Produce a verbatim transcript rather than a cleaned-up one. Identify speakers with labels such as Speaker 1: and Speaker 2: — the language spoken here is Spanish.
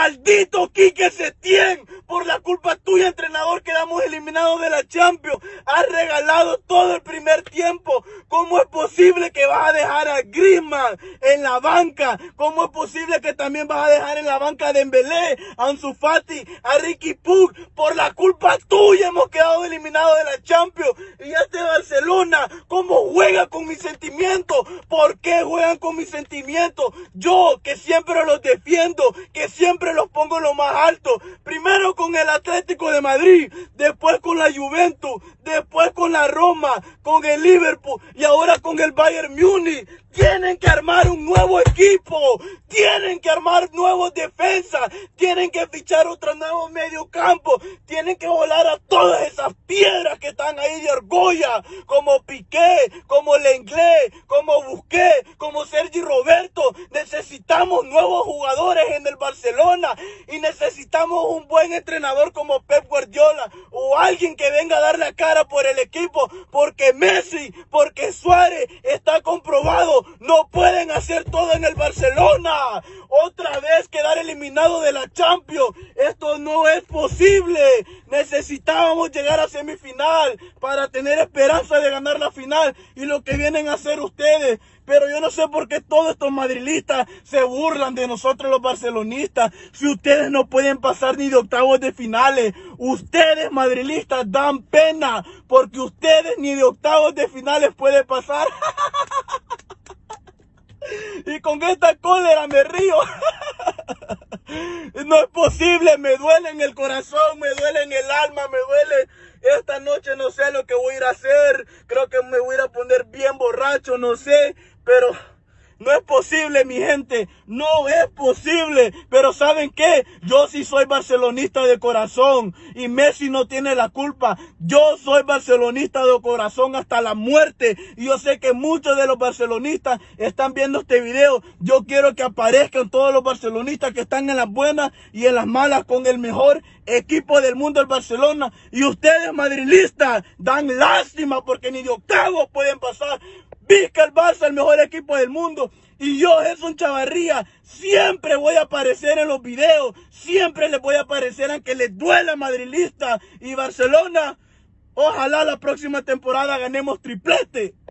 Speaker 1: Maldito Quique Setién, por la culpa tuya, entrenador, quedamos eliminados de la Champions. Has regalado todo el primer tiempo. ¿Cómo es posible que vas a dejar a Griezmann en la banca? ¿Cómo es posible que también vas a dejar en la banca a Dembélé, a Ansu Fati, a Riqui Puig? Por la culpa tuya hemos quedado eliminados de la Champions. Y este Barcelona, ¿cómo juega con mis sentimientos? ¿Por qué juegan con mis sentimientos? Yo, que siempre los defiendo, que siempre los pongo lo más alto. Primero con el Atlético de Madrid, después con la Juventus, después con la Roma, con el Liverpool y ahora con el Bayern Múnich. Tienen que armar un nuevo equipo, tienen que armar nuevos defensas, tienen que fichar otro nuevo mediocampo, tienen que volar a todas esas piedras que están ahí de argolla, como Piqué, como Lenglet, como Busquets, como Sergi Roberto. Necesitamos nuevos jugadores en el Barcelona y necesitamos un buen entrenador como Pep Guardiola o alguien que venga a dar la cara por el equipo, porque Messi, porque Suárez está comprobado. No pueden hacer todo en el Barcelona. Otra vez quedar eliminado de la Champions. Esto no es posible. Necesitábamos llegar a semifinal para tener esperanza de ganar la final. Y lo que vienen a hacer ustedes. Pero yo no sé por qué todos estos madrilistas se burlan de nosotros los barcelonistas. Si ustedes no pueden pasar ni de octavos de finales. Ustedes madrilistas dan pena. Porque ustedes ni de octavos de finales pueden pasar. Y con esta cólera me río. No es posible, me duele en el corazón, me duele en el alma, me duele. Esta noche no sé lo que voy a ir a hacer. Creo que me voy a ir a poner bien borracho, no sé. Pero no es posible, mi gente. No es posible. Pero ¿saben qué? Yo sí soy barcelonista de corazón. Y Messi no tiene la culpa. Yo soy barcelonista de corazón hasta la muerte. Y yo sé que muchos de los barcelonistas están viendo este video. Yo quiero que aparezcan todos los barcelonistas que están en las buenas y en las malas con el mejor equipo del mundo, el Barcelona. Y ustedes, madrilistas, dan lástima porque ni de octavos pueden pasar. Vizca el Barça, el mejor equipo del mundo. Y yo, Gerson Chavarría, siempre voy a aparecer en los videos. Siempre les voy a aparecer aunque les duela, madrilista. Y Barcelona, ojalá la próxima temporada ganemos triplete.